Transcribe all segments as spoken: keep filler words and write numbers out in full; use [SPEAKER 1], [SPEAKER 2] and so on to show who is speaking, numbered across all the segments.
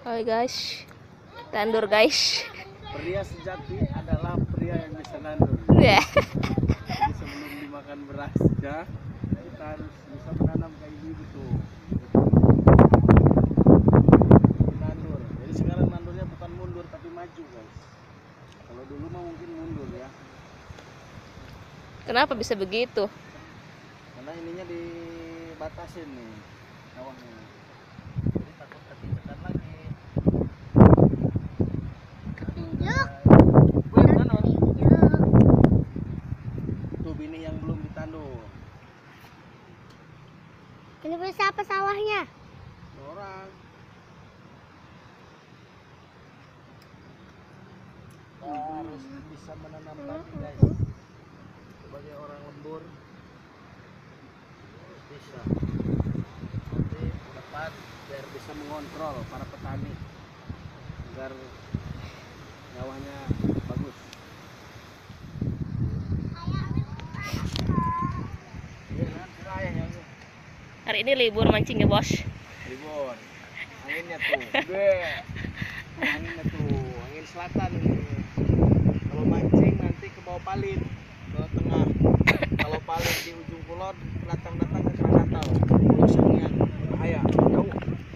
[SPEAKER 1] Hai guys, tandur guys.
[SPEAKER 2] Pria sejati adalah pria yang bisa nandur.
[SPEAKER 1] Ya.
[SPEAKER 2] Jadi sebelum dimakan berasnya, kita harus bisa menanam kayak gini tuh. Nandur. Jadi sekarang nandurnya bukan mundur tapi maju guys. Kalau dulu mah mungkin mundur ya.
[SPEAKER 1] Kenapa bisa begitu?
[SPEAKER 2] Karena ininya dibatasin nih kawahnya. Jadi takut ketincekan lagi. Wih, mana? Tuh bini yang belum ditandur.
[SPEAKER 3] Ini punya siapa sawahnya?
[SPEAKER 2] Orang. Kita harus bisa menanam padi guys. Sebagai orang lembur harus bisa. Nanti ke depan biar bisa mengontrol para petani agar nyawanya bagus. Iya kan, sudah ayah yang
[SPEAKER 1] Hari ini libur mancing ya bos.
[SPEAKER 2] libur. Anginnya tuh, gede. Anginnya tuh, angin selatan ini. Kalau mancing nanti ke bawah palit, ke tengah. Kalau palit di ujung kulon, datang-datang ke Krakatau. Pulau Sangiang, bahaya, jauh.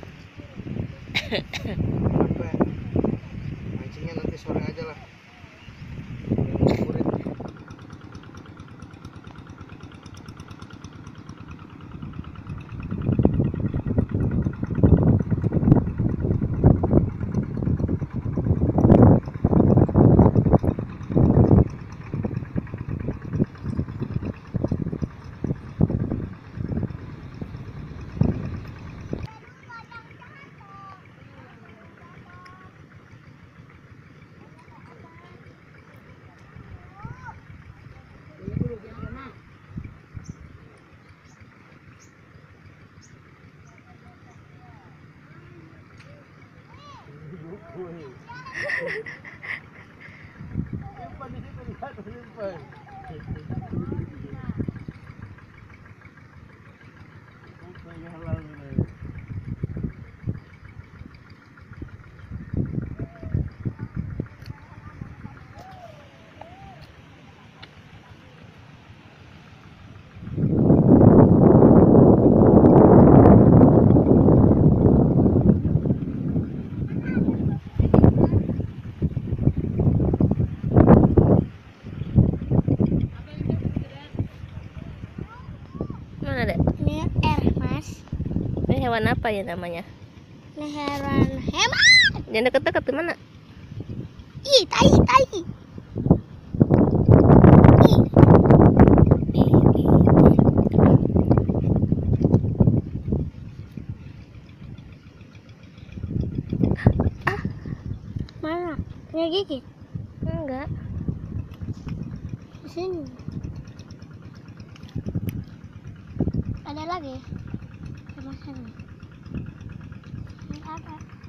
[SPEAKER 2] Capek. Mancingnya nanti sore aja lah. Kurit. Simpan di situ, lihat, simpan. Sampai halal ini.
[SPEAKER 1] Mana dek?
[SPEAKER 3] Ini R, Mas.
[SPEAKER 1] Ini hewan apa ya namanya?
[SPEAKER 3] Ini hewan hemat.
[SPEAKER 1] Jangan deket-deket gimana?
[SPEAKER 3] Ih, tai, tai. Ih. Ih, ih. Ah. Mana? Punya gigit?
[SPEAKER 1] Enggak.
[SPEAKER 3] Di sini. Ada lagi? Sama sana. Ini ada.